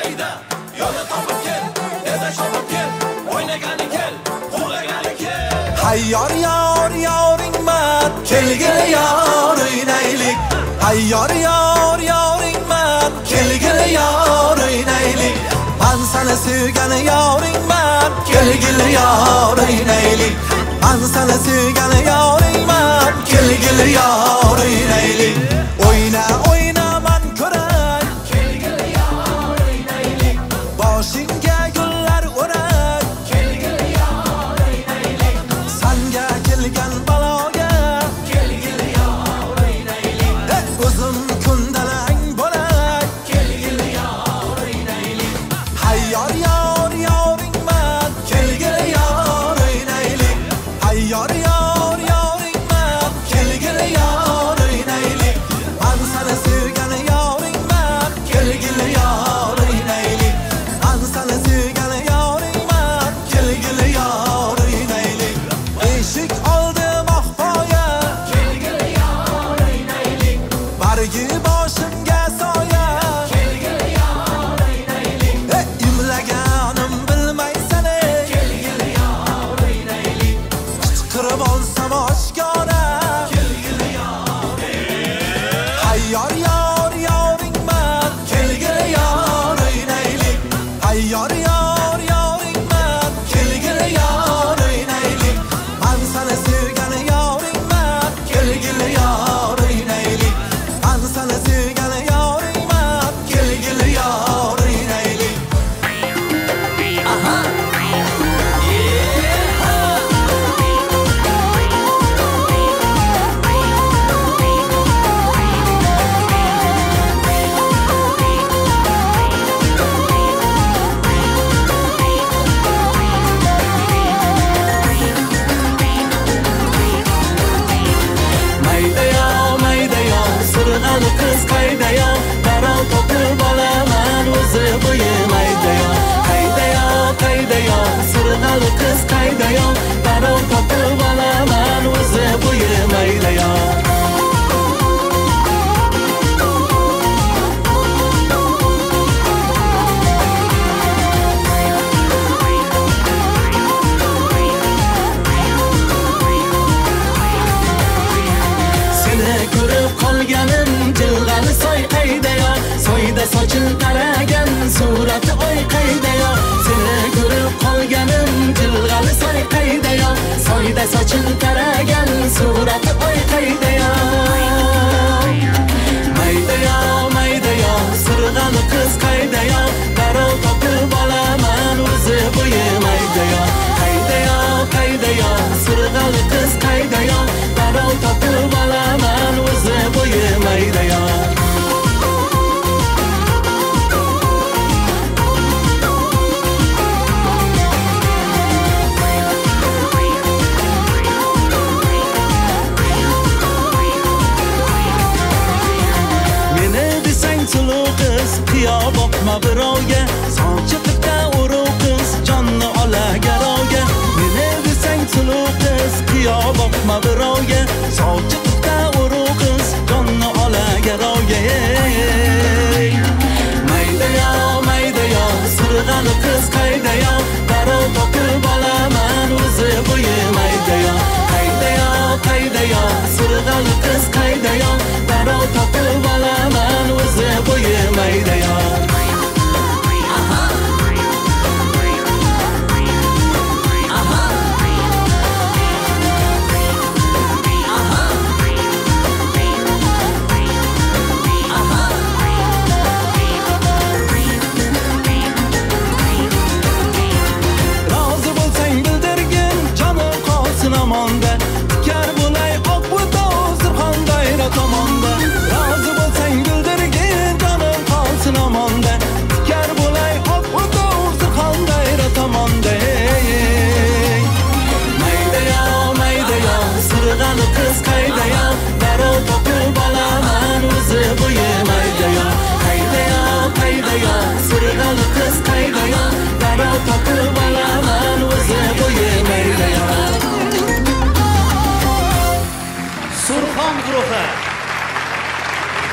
hayda yo'lni topib kel, tezda chopib kel, o'ynagani kel, uxlagani kel. Hayyor yor yoringman, kelgil yor o'ynaylik. Hayyor yor yoringman, kelgil yor o'ynaylik. Men seni sevgan yoringman, kelgil yor o'ynaylik. Men seni sevgan yoringman, kelgil yor o'ynaylik. O'yna o'yna men ko'ray, kelgil yor o'ynaylik. Boshingga gullar o'ray, kelgil yor o'ynaylik. Sanga kelgan baloga, kelgil yor o'ynaylik. Uzun kundalang bo'lay, kelgil yor o'ynaylik. Hayyor yor yoringman, kelgil yor o'ynaylik. Hayyor yor yoringman, kelgil yor o'ynaylik. Men seni sevgan yoringman, kelgil yor o'ynaylik. Men seni sevgan yoringman, kelgil yor o'ynaylik. Eshik oldi mahfoya, kelgil yor o'ynaylik. Bargi boshimga soya, kelgil yor o'ynaylik. Imlaganim bilmaysan, kelgil yor o'ynaylik. Qichqirib olsam oshkora, kelgil yor. Hayyor yor yoringman, kelgil yor o'ynaylik. Hayyor yor yoringman, kelgil yor o'ynaylik. Men seni sevgan yoringman, kelgil yor o'ynaylik. Men seni sevgan yoringman, kelgil yor o'ynaylik. Aha. Mayda-yo, sirg'ali qiz qayda-yo, darrov topib olaman o'zi bo'yi. Mayda-yo, qayda-yo, sirg'ali qiz qayda-yo, darrov topib olaman o'zi bo'yi. Mayda-yo. Seni ko'rib qolganim jilg'ali soy qayda-yo, soyda sochil taragan surati oy qayda-yo. Seni ko'rib qolganim jilg'ali soy qayda-yo, soyda sochil taragan surati oy qayda-yo. Mayda-yo, sirg'ali qiz qayda-yo, darrov topib olaman o'zi bo'yi. Mayda-yo, qayda-yo, sirg'ali qiz qayda-yo, darrov topib olaman o'zi bo'yi. Mayda-yo. Meni desang suluv qiz, qiyo boqma birovga.